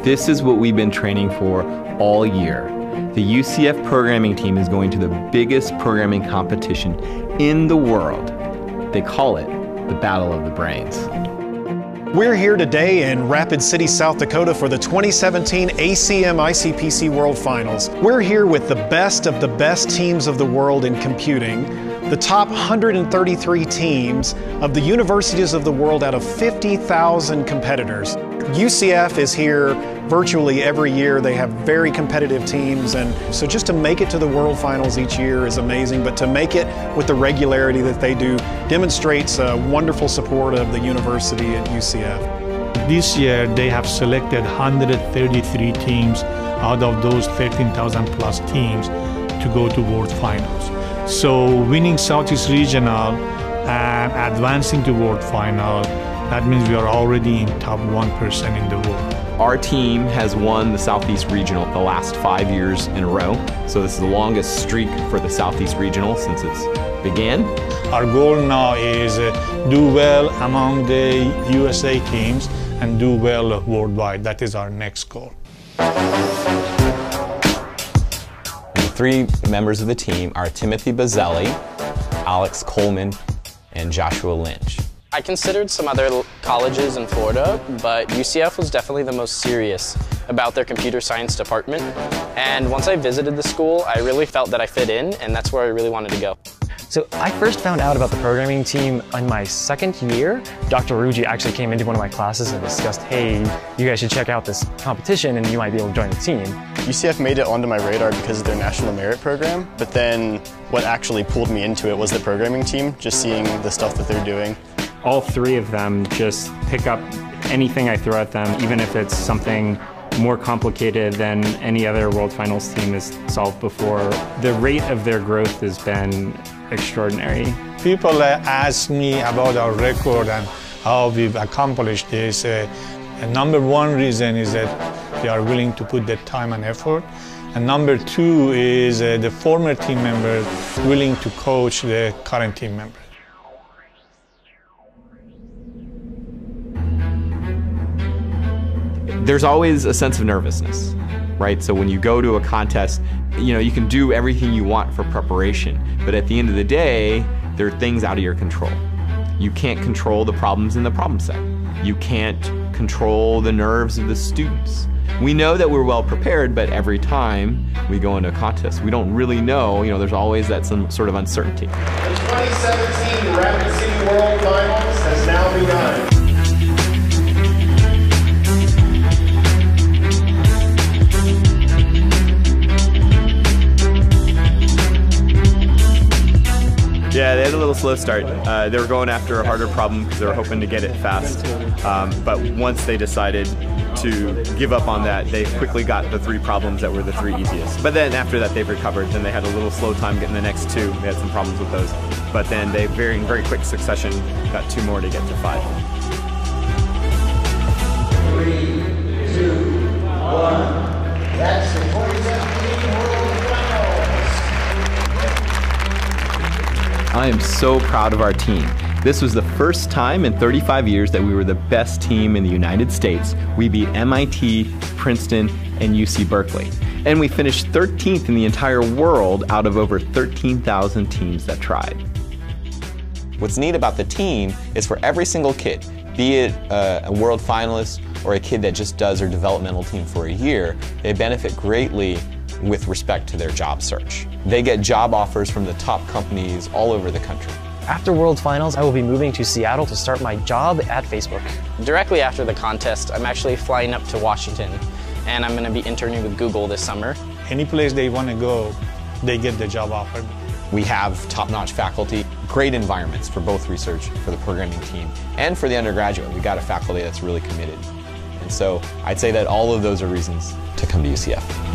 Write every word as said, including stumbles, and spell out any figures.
This is what we've been training for all year. The U C F programming team is going to the biggest programming competition in the world. They call it the Battle of the Brains. We're here today in Rapid City, South Dakota for the twenty seventeen A C M I C P C World Finals. We're here with the best of the best teams of the world in computing, the top one hundred thirty-three teams of the universities of the world out of fifty thousand competitors. U C F is here virtually every year. They have very competitive teams, and so just to make it to the World Finals each year is amazing, but to make it with the regularity that they do demonstrates a wonderful support of the university at U C F. This year they have selected one hundred thirty-three teams out of those thirteen thousand plus teams to go to World Finals. So winning Southeast Regional and advancing to World Final, that means we are already in top one percent in the world. Our team has won the Southeast Regional the last five years in a row. So this is the longest streak for the Southeast Regional since it's began. Our goal now is uh, do well among the U S A teams and do well worldwide. That is our next goal. The three members of the team are Timothy Bazzelli, Alex Coleman, and Joshua Lynch. I considered some other colleges in Florida, but U C F was definitely the most serious about their computer science department. And once I visited the school, I really felt that I fit in, and that's where I really wanted to go. So I first found out about the programming team in my second year. Doctor Ruji actually came into one of my classes and discussed, hey, you guys should check out this competition and you might be able to join the team. U C F made it onto my radar because of their National Merit Program, but then what actually pulled me into it was the programming team, just seeing the stuff that they're doing. All three of them just pick up anything I throw at them, even if it's something more complicated than any other World Finals team has solved before. The rate of their growth has been extraordinary. People uh, ask me about our record and how we've accomplished this. Uh, and number one reason is that they are willing to put the time and effort. And number two is uh, the former team members willing to coach the current team members. There's always a sense of nervousness, right? So when you go to a contest, you know, you can do everything you want for preparation, but at the end of the day, there are things out of your control. You can't control the problems in the problem set. You can't control the nerves of the students. We know that we're well prepared, but every time we go into a contest, we don't really know, you know, there's always that some sort of uncertainty. The twenty seventeen Rapid City World Finals has now begun. Yeah, they had a little slow start. Uh, they were going after a harder problem because they were hoping to get it fast. Um, but once they decided to give up on that, they quickly got the three problems that were the three easiest. But then after that, they've recovered. Then they had a little slow time getting the next two. They had some problems with those. But then they, very in very quick succession, got two more to get to five. Three, two, one. That's the twenty seventeen World Finals. I am so proud of our team. This was the first time in thirty-five years that we were the best team in the United States. We beat M I T, Princeton, and U C Berkeley. And we finished thirteenth in the entire world out of over thirteen thousand teams that tried. What's neat about the team is for every single kid, be it a, a world finalist or a kid that just does their developmental team for a year, they benefit greatly with respect to their job search. They get job offers from the top companies all over the country. After World Finals, I will be moving to Seattle to start my job at Facebook. Directly after the contest, I'm actually flying up to Washington, and I'm going to be interning with Google this summer. Any place they want to go, they get the job offer. We have top-notch faculty, great environments for both research, for the programming team, and for the undergraduate. We got a faculty that's really committed. And so I'd say that all of those are reasons to come to U C F.